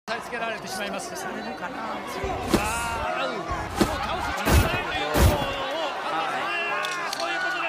押さえつけられてしまいます。 されるかな。 もう倒す力がないということをそういうことです。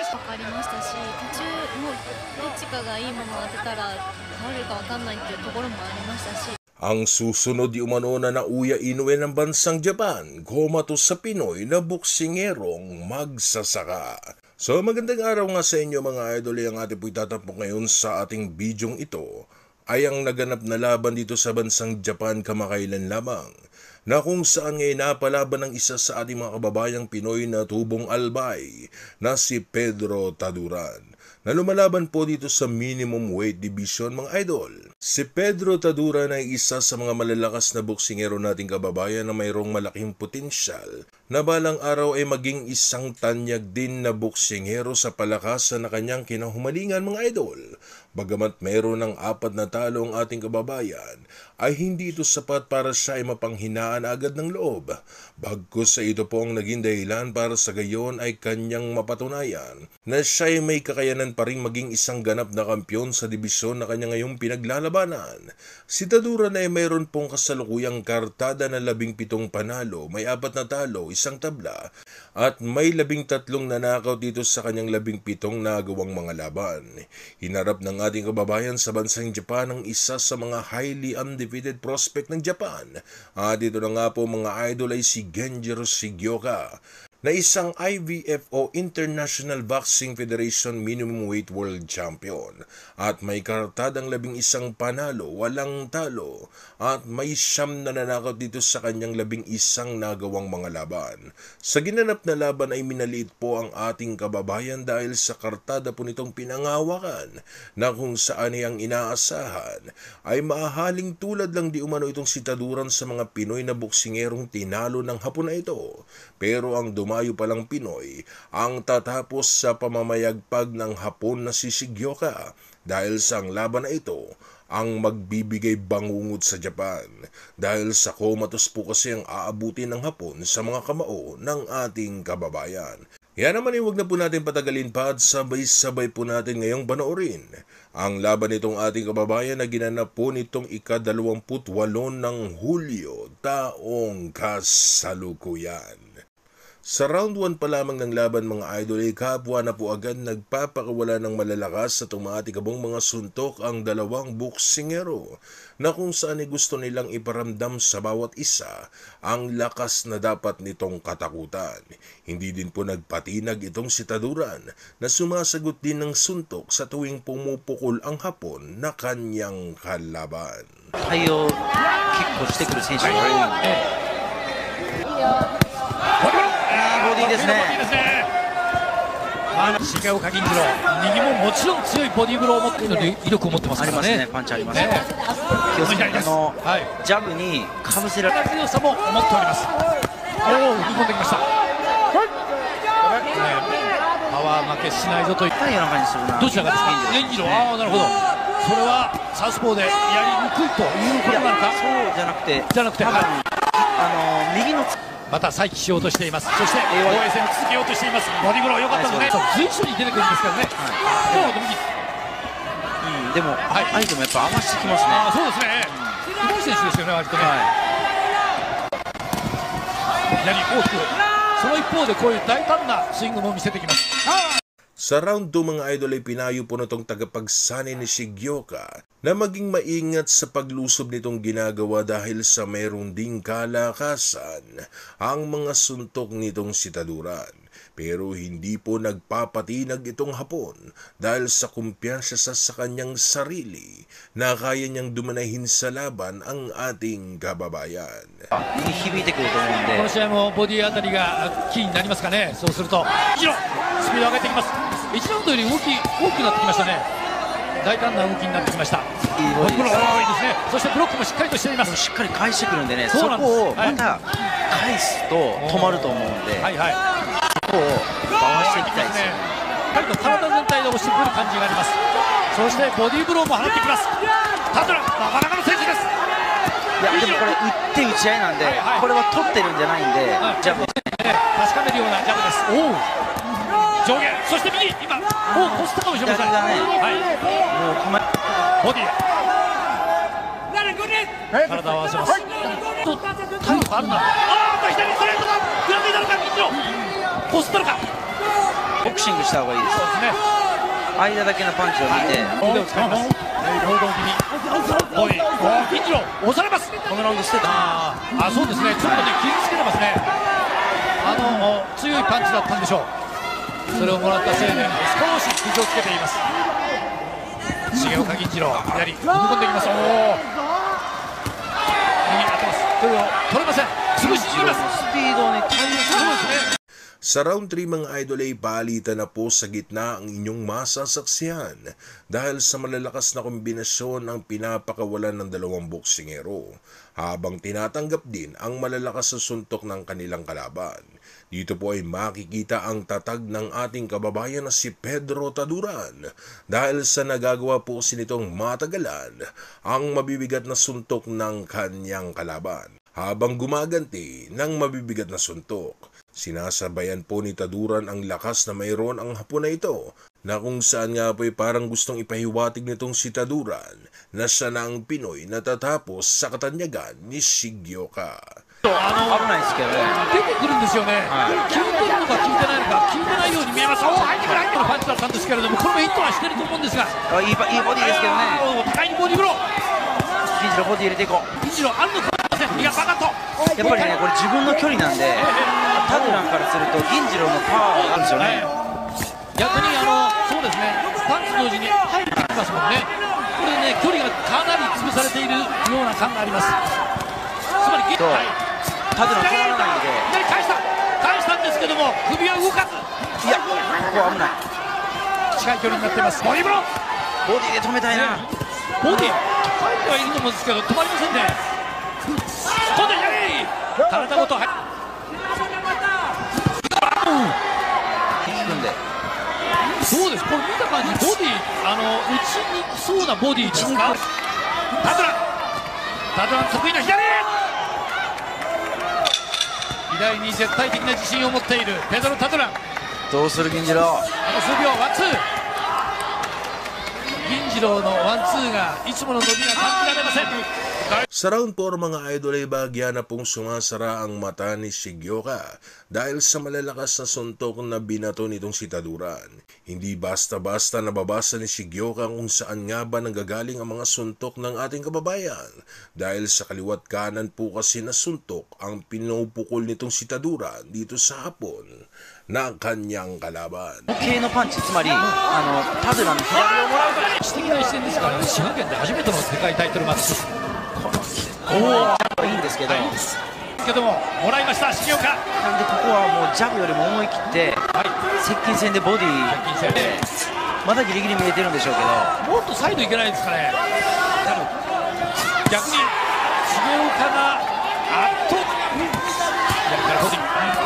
分かりましたし、途中もうどっちかがいいものを当てたら倒れるか分かんないっていうところもありましたし。 Ang susunod di umano na nauya Inoue ng bansang Japan, kumatos sa Pinoy na boksingerong magsasaka. So magandang araw nga sa inyo mga idol, ang ating po'y tatapok ngayon sa ating bidyong ito ay ang naganap na laban dito sa bansang Japan kamakailan lamang, na kung saan ngayon napalaban ng isa sa ating mga kababayang Pinoy na tubong albay na si Pedro Taduran, na lumalaban po dito sa minimum weight division mga idol. Si Pedro Taduran ay isa sa mga malalakas na boksingero nating kababayan na mayroong malaking potensyal na balang araw ay maging isang tanyag din na boksingero sa palakasan na kanyang kinahumalingan mga idol. Bagamat mayroon ng 4 na talo ang ating kababayan, ay hindi ito sapat para siya ay mapanghinaan agad ng loob. Bagkus sa ito po ang naging dahilan para sa gayon ay kanyang mapatunayan na siya ay may kakayanan pa rin maging isang ganap na kampyon sa dibisyon na kanya ngayong pinaglalabanan. Si Taduran ay mayroon pong kasalukuyang kartada na 17 panalo, may 4 na talo, 1 tabla, at may 13 nanakaw dito sa kanyang 17 nagawang mga laban. Hinarap ng ating kababayan sa bansang Japan ang isa sa mga highly undefeated prospect ng Japan. At dito na nga po mga idol ay si Genjiro Shigioka, na isang IBFO International Boxing Federation Minimum Weight World Champion at may kartadang 11 panalo, 8 talo at may 9 na nanakaw dito sa kanyang 11 nagawang mga laban. Sa ginanap na laban ay minaliit po ang ating kababayan dahil sa kartada po nitong pinangawakan, na kung saan ay ang inaasahan ay maahaling tulad lang di umano itong si Taduran sa mga Pinoy na boksingerong tinalo ng Hapon na ito. Pero ang dumayo palang Pinoy ang tatapos sa pamamayagpag ng Hapon na si Shigioka, dahil sa ang laban na ito ang magbibigay bangungot sa Japan, dahil sa komatos po kasi ang aabutin ng Hapon sa mga kamao ng ating kababayan. Yan naman ay huwag na po natin patagalin pa at sabay-sabay po natin ngayong panoorin ang laban nitong ating kababayan na ginanap po nitong ika-28 ng Hulyo taong kasalukuyan. Sa round 1 pa lamang ng laban mga idol ay kapwa na po agad nagpapakawala ng malalakas sa tumatikabong mga suntok ang dalawang boksingero, na kung saan ay gusto nilang iparamdam sa bawat isa ang lakas na dapat nitong katakutan. Hindi din po nagpatinag itong si Taduran na sumasagot din ng suntok sa tuwing pumupukol ang Hapon na kanyang kalaban. Tayo, kick koしてくる選手が多いんで。ボディですね。 重岡銀次郎、右ももちろん強いボディーブローを持っているので威力を持ってますからね。 パンチありますね。気をつけてジャブにかぶせられる強さも持っております。踏み込んできました。パワー負けしないぞといったような感じするな。 どちらがですか？銀次郎。なるほど。それはサウスポーでやりにくいということなのか？ そうじゃなくて、右のまた再起しようとしています。そして防衛戦を続けようとしています。ボディーブロー良かったですね。随所に出てくるんですからね。 でも相手もやっぱ合わせてきますね。 そうですね。すごい選手ですよね割とね。左大きく。その一方でこういう大胆なスイングも見せてきます。 Sa round 2 mga idol ay pinayo po na itong tagapagsanay ni Shigioka na maging maingat sa paglusob nitong ginagawa dahil sa mayroong ding kalakasan ang mga suntok nitong si Taduran. Pero hindi po nagpapatinag itong Hapon dahil sa kumpiyansa sa kanyang sarili na kaya niyang dumanahin sa laban ang ating kababayan. 響いてくると思うんで、 この試合もボディあたりがキーになりますかね。そうするとスピード上げてきます。1ラウンドより動き大きくなってきましたね。大胆な動きになってきました。ボディーブローいいですね。そしてブロックもしっかりとしています。 しっかり返してくるんでね、そこをまた返すと止まると思うんで、そこを回していきたいですね。 体全体で押してくる感じがあります。そしてボディーブローも放ってきます。タドラン、なかなかの選手です。 いやでもこれ打って打ち合いなんで、これは取ってるんじゃないんで、ジャブ確かめるようなジャブです。上下、そして右、今、こすったかもしれません。ボディ体を合わせます。体力あるな。左ストレートがグラウンドになるか、銀次郎こすったのか。 ボクシングした方がいいです。 そうですね。 間だけのパンチを見て腕を使います。報道気味。おい、銀次郎押されます。 このラウンド捨てた。 そうですね。ちょっとね傷つけてますね。強いパンチだったんでしょう。それをもらった青年少し傷をつけています。重岡銀次郎左踏み込んでいきます。右当てます。それを取れません。潰しにいます。 スピードに対応するんですね。 Sa round 3 mga idol ay palitan na po sa gitna ang inyong masasaksihan dahil sa malalakas na kombinasyon ang pinapakawalan ng dalawang boksingero habang tinatanggap din ang malalakas na suntok ng kanilang kalaban. Dito po ay makikita ang tatag ng ating kababayan na si Pedro Taduran dahil sa nagagawa po kasi nitong matagalan ang mabibigat na suntok ng kanyang kalaban habang gumaganti ng mabibigat na suntok. Sinasabayan po ni Taduran ang lakas na mayroon ang hapon na ito na kung saan nga po ay parang gustong ipahiwatig nitong si Taduran na siya na ang Pinoy na tatapos sa katanyagan ni Shigioka. 危ないですけどね。 出てくるんですよね。効いてるのか効いてないのか効いてないように見えます。入ってくるパンチだったんですけれども、これもヒットはしてると思うんですが、 いいボディですけどね。 高いにボディブロー。 銀次郎ボディ入れていこう。 銀次郎あるのかもしれません。いやバカッと。 やっぱりねこれ自分の距離なんで、タドランからすると銀次郎のパワーがあるんですよね。 逆にそうですね。パンチ同時に入ってきますもんね。これね距離がかなり潰されているような感があります。つまりタドラン止まらないんで。 左返したんですけども首は動かず。 いやここは危ない。 近い距離になっています。ボディブロー。 ボディで止めたいな。 ボディ入ってはいると思うんですけど止まりませんね。今度左体ごと入っそうです。これ見た感じボディ打ちにくそうなボディですか。タドラン得意な左に絶対的な自信を持っているペドロ・タドラン。 どうする銀次郎。 数秒ワンツー。銀次郎のワンツーがいつもの伸びが感じられません。 Sa round 4 mga idol ay bahagya na pong sumasara ang mata ni Shigioka dahil sa malalakas na suntok na binato nitong si Taduran. Hindi basta-basta nababasa ni Shigioka kung saan nga ba nanggagaling ang mga suntok ng ating kababayan dahil sa kaliwat kanan po kasi na suntok ang pinupukol nitong si Taduran dito sa hapon na kanyang kalaban. 系のパンチつまりタドランの左をもらうから私的な一戦ですからね。滋賀県で初めての世界タイトルマッチ。 いいんですけどもらいました重岡。 なんでここはもうジャブよりも思い切って接近戦でボディでまだギリギリ見えてるんでしょうけど、 もっとサイドいけないですかね。逆に重岡が左からボディ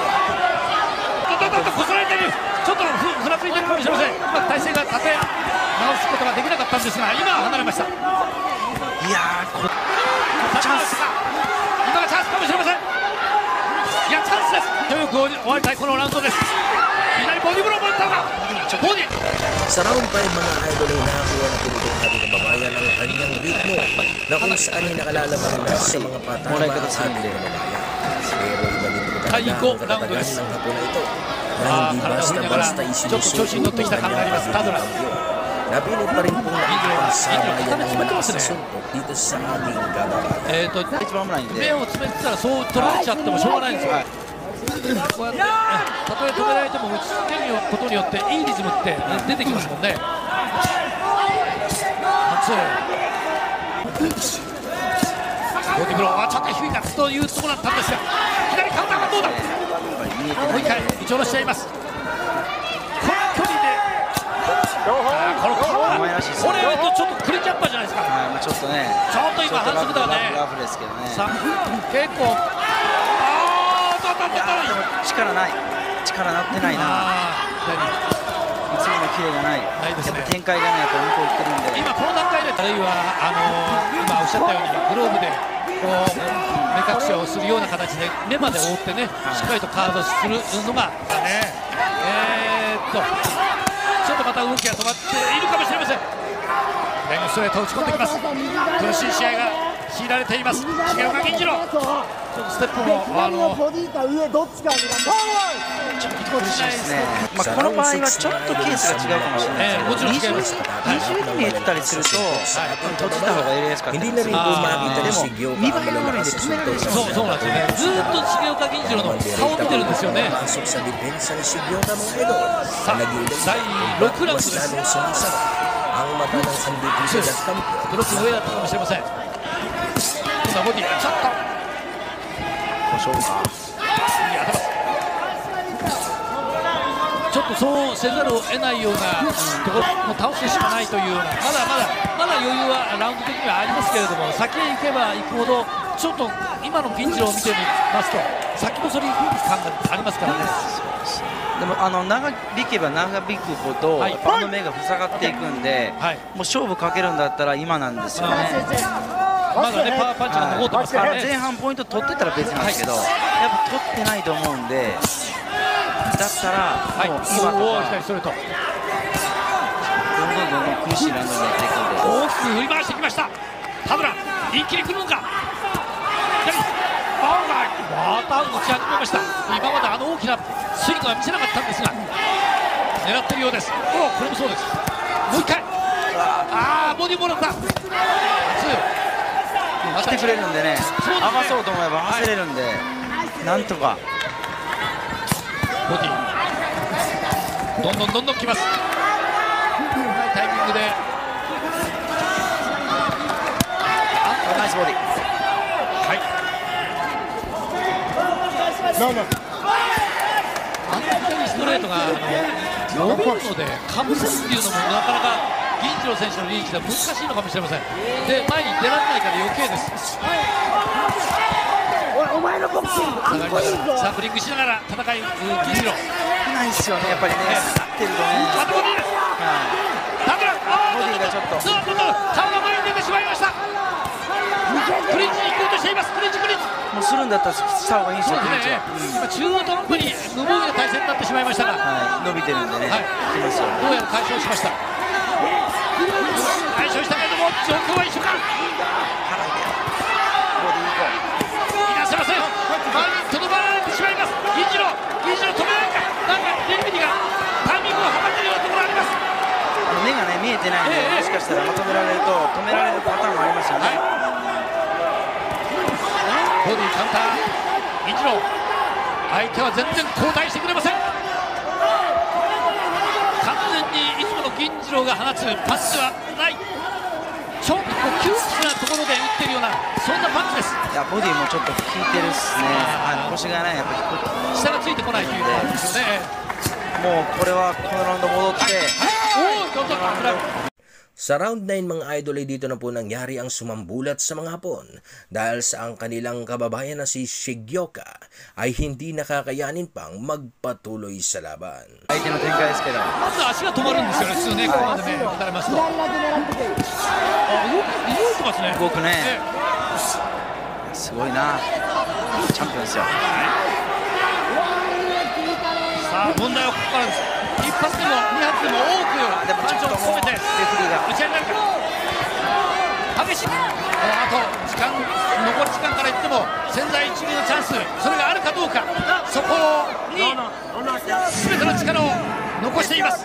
こすられている。ちょっとふらついてるかもしれません。体勢が立て直すことができなかったんですが今は離れました。 いやチャンス今がチャンスかもしれません。いやチャンスです。という終わりたいこのラウンドです。左ボディブローも打ったのか。ボディ Sa round 5 mga idol ay nakakuha na po itong ating kababayan ang kanyang ritmo na kung saan ay nakalalaman na sa mga patama ang ating kababayan. Pero iba din po talaga ang katatagan ng hapon na ito na hindi basta-basta isinusuko ang kanyang pagkakambyo. Napilit pa rin pong nakikipagsama yan ng malakas na suntok dito sa ating kababayan. 目を詰めてたらそう取られちゃってもしょうがないんですよ。こうやってたとえ止められても打ち続けることによっていいリズムって出てきますもんね。ボディブローはちょっと低いかというところだったんですが左カウンターがどうだ。もう一回打ち下ろしちゃいます。この距離でこれとちょっとクリジャッパーじゃないですか。 ちょっとねちょっと今反則だね。 ラフですけどね。 結構力ない力なってないな。いつものキレがない。やっぱ展開がねやっぱ向こう行ってるんで。 今この段階であるいは今おっしゃったようにグローブでこう目隠しをするような形で目まで覆ってねしっかりとカードするのがねちょっとまた動きが止まっているかもしれません。レングストレートを打ち込んできます。苦しい試合が強いられています。重岡銀次郎、ちょっとステップもボディか上どっちかになってちょっと苦しいですね。まあこの場合はちょっとケースが違うかもしれないもちろん違います。 二重に見えてたりすると閉じた方がやりやすかったりする。でも見栄えが悪いんで止められる。 そうなんですよね。ずっと重岡銀次郎の顔を見てるんですよね。さあ第6ラウンドです。ブロックの上だったかもしれません。今度はボディちょっと故障か。 ちょっとそうせざるを得ないようなところも倒すしかないというような、まだ余裕はラウンド的にはありますけれども、先へ行けば行くほどちょっと今の銀次郎を見てみますと先細り感がありますからね。 でも長引けば長引くほど、やっぱ目が塞がっていくんで、もう勝負かけるんだったら今なんですよね。 まだねパワーパンチが残ってますからね。 前半ポイント取ってたら別なんですけど、やっぱ取ってないと思うんで、だったらもう今とか左ストレートどんどん苦しいラウンドになっていくんで、 大きく振り回してきました。田村一気に来るのか。また打ち始めました。今まで大きなスイングは見せなかったんですが狙ってるようです。これもそうです。もう一回ボディもらった。 来てくれるんでね、合わそうと思えば合わせれるんで、なんとかボディどんどん来ます。タイミングでナイスボディ。 ストレートが伸びるのでかぶせるっていうのもなかなか銀次郎選手のリーチでは難しいのかもしれません。で前に出られないから余計です。 お前のボクシングサークリングしながら戦い銀次郎ないですよね、やっぱりね、立ってるとね。 ボディです。田村ボディがちょっと顔が前に出てしまいました。クリンチに行こうとしています。クリンチもうするんだったらした方がいいんですよ。 今中途半端に無防備な体勢になってしまいましたが、 伸びてるんでね、 どうやら解消しました。解消したけれども状況は一緒か。いらっしゃいません。前にとどまられてしまいます。銀次郎止めないか。なんかレフェリーがタイミングを測っているようなところあります。 目がね見えてないんで、もしかしたらまとめられると止められるパターンもありますよね。 ボディカウンター銀次郎、相手は全然交代してくれません。完全にいつもの銀次郎が放つパンチはない。ちょっと窮屈なところで打ってるようなそんなパンチです。 いやボディもちょっと効いてるっすね。腰がねやっぱり下がついてこないということですよね。 もうこれはこのラウンド戻って、 Sa round 9 mga idol ay dito na po nangyari ang sumambulat sa mga Hapon dahil sa ang kanilang kababayan na si Shigioka ay hindi nakakayanin pang magpatuloy sa laban. 相手の展開ですけど、 まず足が止まるんですよね、普通ね、ここまでね、打たれますと。動いてますね。 動くね。すごいな。チャンピオンですよ。 さあ問題はここからです。一発でも二発でも多くパンチを込めてレフリーが打ち合いになるか。激しい。この後残り時間から言っても千載一遇のチャンス、それがあるかどうか、そこに全ての力を残しています。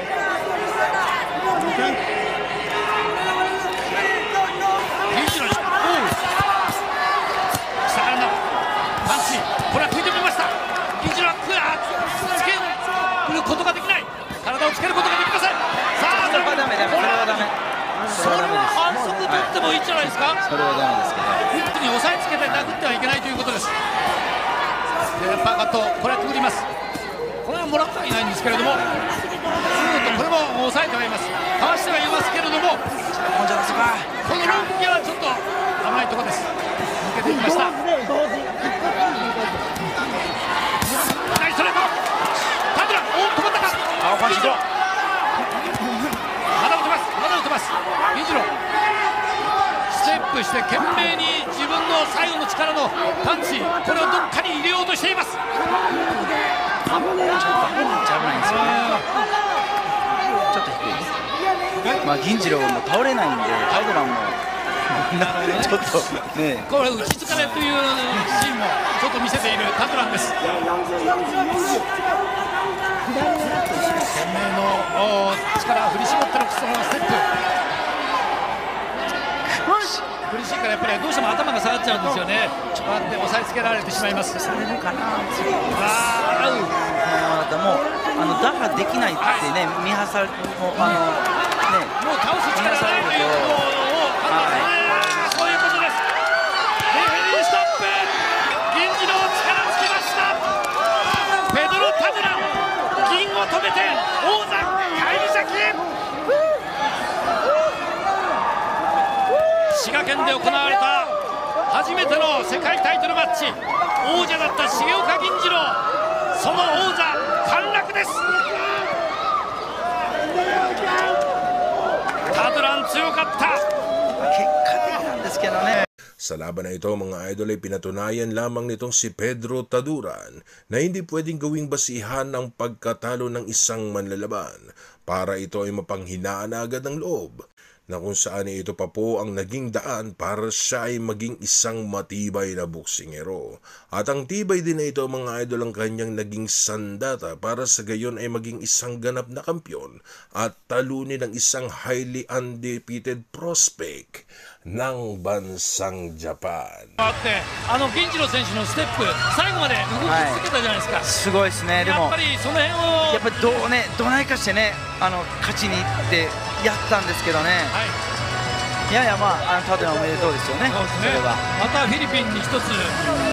パンチ、これは食い止めました。銀次郎はつけることができない。体をつけることができません。さあそれはダメ、それはダメ。 それは反則取ってもいいんじゃないですか。 それはダメですけど、 一気に押さえつけて殴ってはいけないということです。でパーカット、これはくぐります。これはもらってはいないんですけれども、ずっとこれも抑えてはいます。かわしてはいますけれども、 もうちょっとこの動きはちょっと甘いところです。抜けていきました。ナイスストレート。タンドラ、止まったか。 パンチ。 まだ打てます。まだ打てます。銀次郎ステップして懸命に自分の最後の力のパンチ、これをどっかに入れようとしています。 ちょっと危ないんですよね。ちょっと低いです。まあ銀次郎も倒れないんで、タイドランもちょっとね、 これ打ち疲れというシーンもちょっと見せているタトランです。懸命の力を振り絞ってのそのステップ、苦しいからやっぱりどうしても頭が下がっちゃうんですよね。こうやって押さえつけられてしまいます。 されるかな。 あー、 もう打破できないってね、見張されてももう倒す力がないということを判断される。そういうことです。レフェリーストップ。銀次郎力つきました。ペドロ・タドラン、銀を止めて王座返り咲き。滋賀県で行われた初めての世界タイトルマッチ、王者だった重岡銀次郎、その王座陥落です。タドラン強かった。 結果的なんですけどね。 Sa laban na ito mga idol ay pinatunayan lamang nitong si Pedro Taduran na hindi pwedeng gawing basihan ang pagkatalo ng isang manlalaban para ito ay mapanghinaan agad ng loob, na kung saan ito pa po ang naging daan para siya ay maging isang matibay na boksingero. At ang tibay din na ito mga idol ang kanyang naging sandata para sa gayon ay maging isang ganap na kampyon at talunin ng isang highly undefeated prospect ng bansang Japan. あの銀次郎選手のステップ、最後まで動き続けたじゃないですか。 すごいですね。でもやっぱりその辺をやっぱりどないかしてね、勝ちにいってやったんですけどね。いやいや、タドランおめでとうですよね。 そうですね。またフィリピンに一つ